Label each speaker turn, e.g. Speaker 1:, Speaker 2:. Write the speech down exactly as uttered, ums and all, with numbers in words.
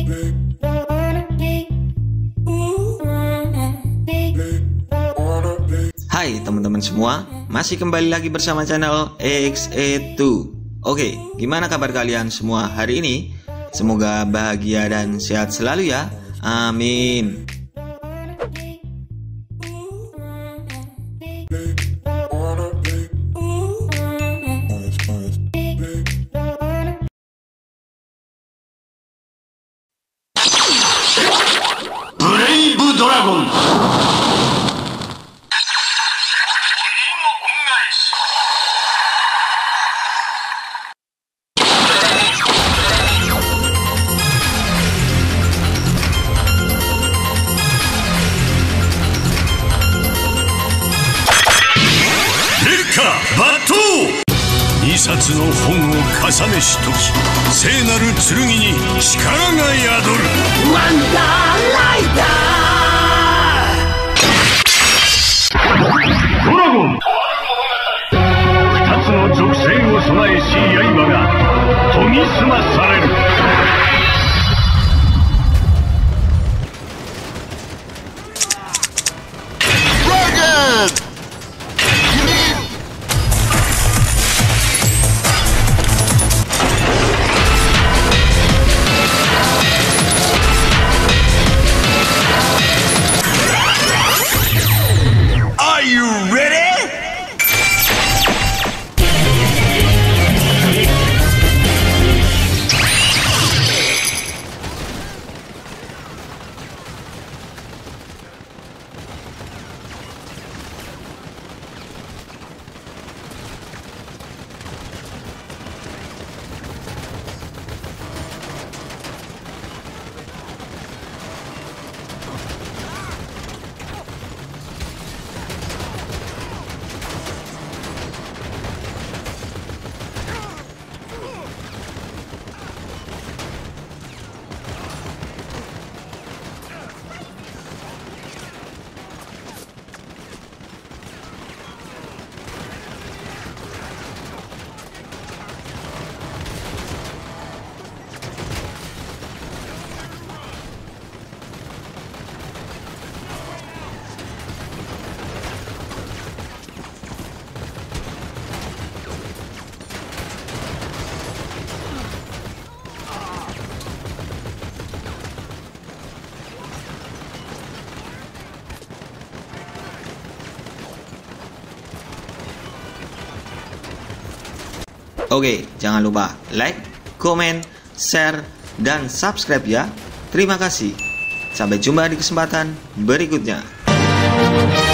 Speaker 1: Hai teman-teman semua, masih kembali lagi bersama channel Exaditwo. Oke, gimana kabar kalian semua hari ini? Semoga bahagia dan sehat selalu ya. Amin.
Speaker 2: Bergabung.二冊の本を重ねしとき、聖なる剣に力が宿る。ワンダーライダードラゴン。二つの属性を備えし刃が研ぎ澄まされる。
Speaker 1: Oke, jangan lupa like, komen, share, dan subscribe ya. Terima kasih. Sampai jumpa di kesempatan berikutnya.